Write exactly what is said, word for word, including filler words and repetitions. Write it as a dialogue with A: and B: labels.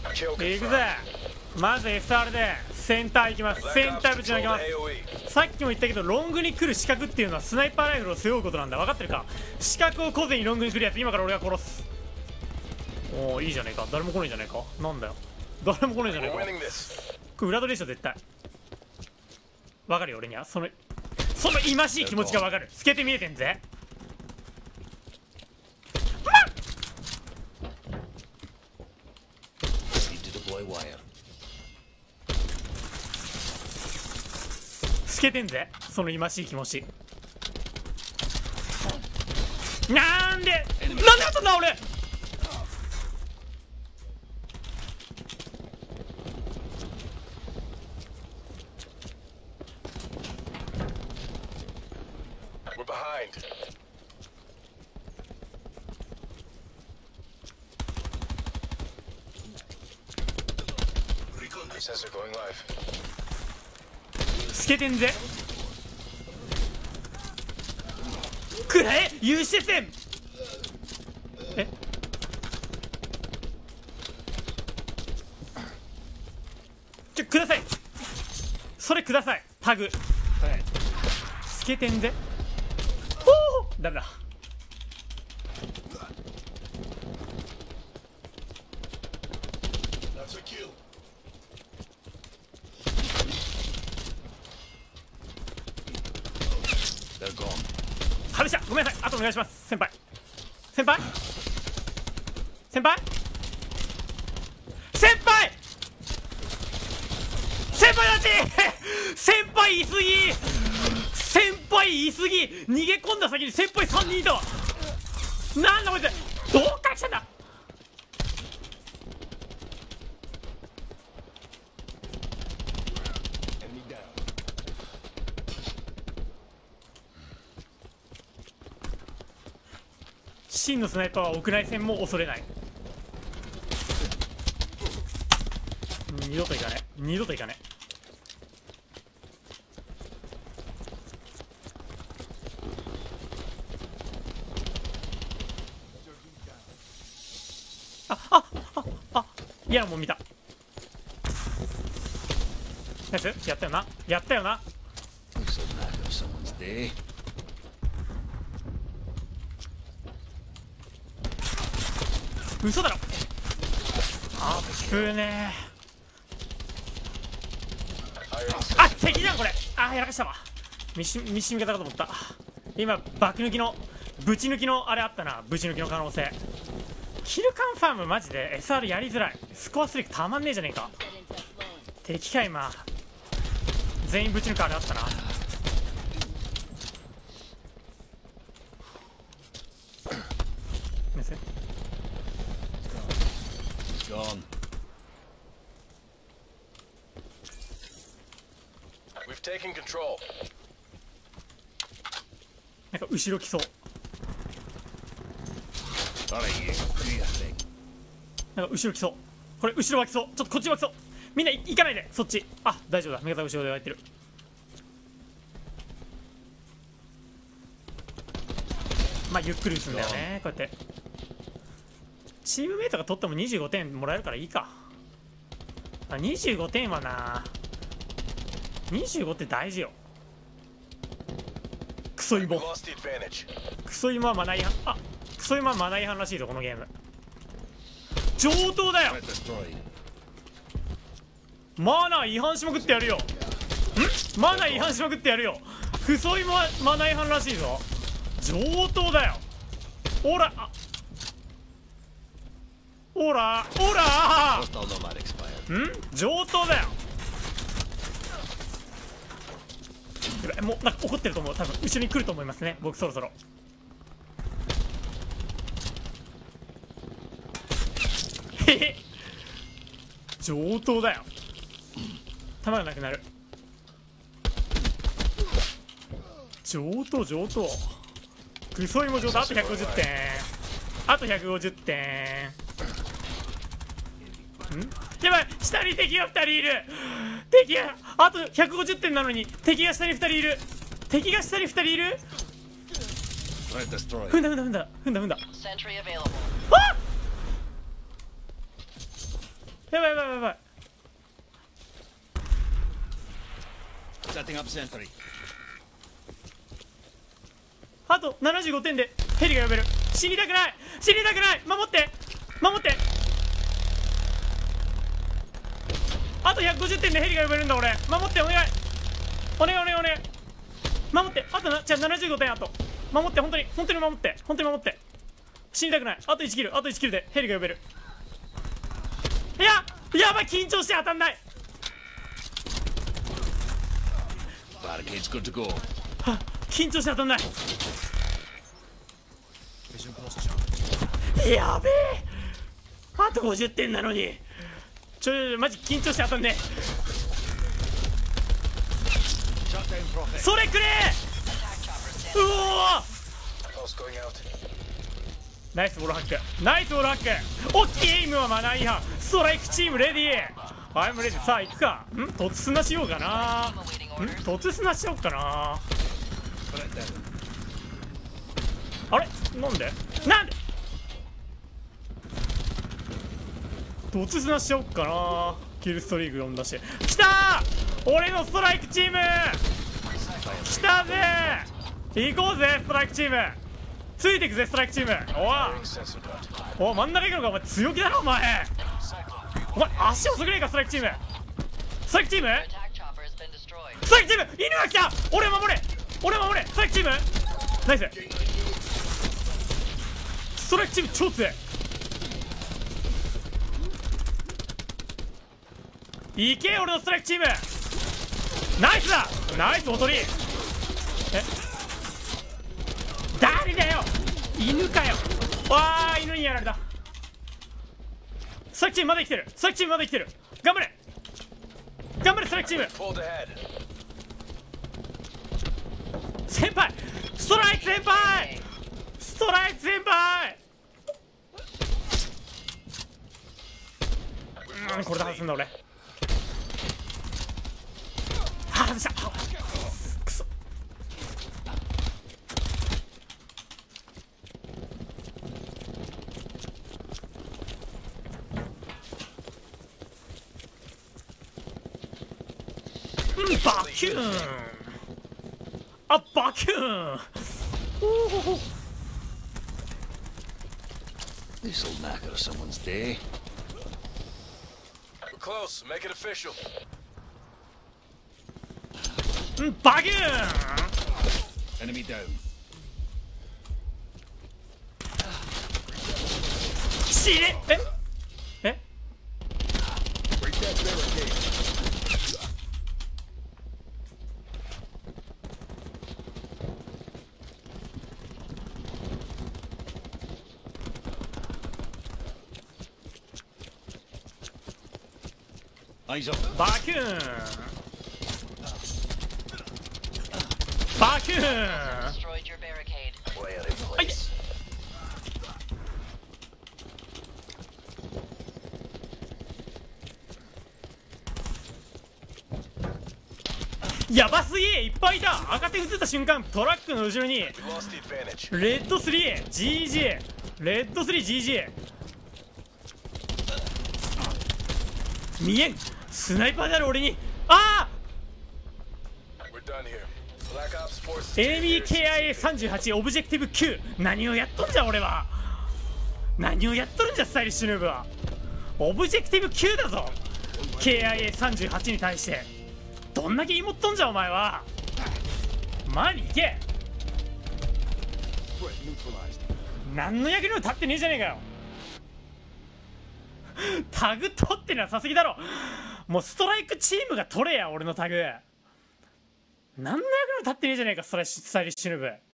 A: 行くぜ。まず エスアール でセンター行きます。センターぶち抜きます。さっきも言ったけどロングに来る死角っていうのはスナイパーライフルを背負うことなんだ。分かってるか。死角を小勢にロングに来るやつ今から俺が殺す。おおいいじゃねえか。誰も来ないじゃねえか。なんだよ誰も来ないじゃねえか。これ裏取りでしょ絶対。分かるよ俺には。そのその忌ましい気持ちが分かる。透けて見えてんぜ。透けてんぜその忌ましい気持ち。なんでなんでやったんだ俺。透けてんぜ。くらえ有刺鉄線。えちょください。それくださいタグ。透けてんぜ。ほうダメだ。はるしゃごめんなさい。あとお願いします先輩。先輩先輩先輩先輩だって先輩いすぎ先輩いすぎ。逃げ込んだ先に先輩さんにんいたわ。なんだこいつどっから来たんだ。真のスナイパーは屋内戦も恐れない。二度といかね二度といかね。ああああ嫌なもん見たやつやったよなやったよな。嘘だろ。あっぶねー。あ敵じゃんこれ。あやらかしたわ。ミシミシ味方かと思った。今爆抜きのぶち抜きのあれあったな。ぶち抜きの可能性。キルカンファームマジで エスアール やりづらい。スコアスリークたまんねえじゃねえか。敵か今全員ぶち抜くあれあったな。なんか後ろ来そう。なんか後ろ来そう。これ後ろ湧きそう。ちょっとこっち湧きそう。みんな行かないでそっち。あ大丈夫だ。味方後ろで湧いてる。まあゆっくり打つんだよねこうやって。チームメイトが取ってもにじゅうごてんもらえるからいいか。あにじゅうごてんはなにじゅうごって大事よ。クソイボクソイボはマナー違反。あクソイボはマナー違反らしいぞこのゲーム。上等だよ。マナー違反しまくってやるよ。んマナー違反しまくってやるよ。クソイボはマナー違反らしいぞ。上等だよ。ほらあほらほらん上等だよ。もうなんか怒ってると思う。多分後ろに来ると思いますね僕そろそろ。へへ上等だよ。弾がなくなる。上等上等。クソイモ上等。あとひゃくごじゅってん。あとひゃくごじゅってん。んやばい下に敵がふたりいる。敵があとひゃくごじゅってんなのに敵が下にふたりいる。敵が下にふたりいる。踏んだ踏んだ踏んだ踏んだ踏んだ。あっやばいやばいやばい。あとななじゅうごてんでヘリが呼べる。死にたくない、死にたくない。守って守って。あとひゃくごじゅってんでヘリが呼べるんだ俺。守ってお願いお願いお願いお願い。守って。あとな、じゃあななじゅうごてん。あと守って、本当に本当に守って、本当に守って。死にたくない。あといちキル、あといちキルでヘリが呼べる。いややばい、緊張して当たんない。はっ、緊張して当たんない。やべえ、あとごじゅってんなのに。ちょいマジ緊張して当たんねえ。それくれー。うおー、ナイスボールハック、ナイスボールハック。オッケー、エイムはマナー違反。ストライクチームレディー。アイムレディー。さあ行くか。ん突砂しようかな。ん突砂しようかな。あれなんでなんで突砂しようかな。キルストリーグ呼んだし。きたー、俺のストライクチームきたぜー。行こうぜストライクチーム、ついてくぜストライクチーム。おお、真ん中行くのか。お前強気だなお前。お前足遅くねえかストライクチーム。ストライクチームストライクチーム犬が来た。俺守れ俺守れ。ストライクチームナイス。ストライクチーム超強い。いけ俺のストライクチーム。ナイスだ、ナイスおとり。え誰だよ、犬かよ。わあ犬にやられた。ストライクチームまだ生きてる、ストライクチームまだ生きてる。頑張れ頑張れストライクチーム。先輩ストライク先輩ストライク先輩。うんこれで外すんだ俺。あ外した。くそ。うんバキューン。あバキューン。おほほ。
B: This'll knacker someone's day.
C: We're close. Make it official.
A: うんバキューン。
B: Enemy down.
A: 死ねええ
B: Break that barricade.
A: バキューンバキューン。はいやばすぎえ、いっぱいいた。赤手映った瞬間トラックの後ろにレッドスリー ジージー レッドスリー ジージー 見えん。スナイパーである俺に。ああ エービーケーアイエーさんじゅうはち オブジェクティブきゅう。何をやっとんじゃ俺は。何をやっとるんじゃスタイリッシュヌーブは。オブジェクティブきゅうだぞ ケーアイエーさんじゅうはち に対して。どんだけ芋っとんじゃお前は。前に行け。何の役にも立ってねえじゃねえかよ。タグ取ってのはさすぎだろ。もうストライクチームが取れや俺のタグ。何の役にも立ってねえじゃねえかストライスタイリッシュヌーブ。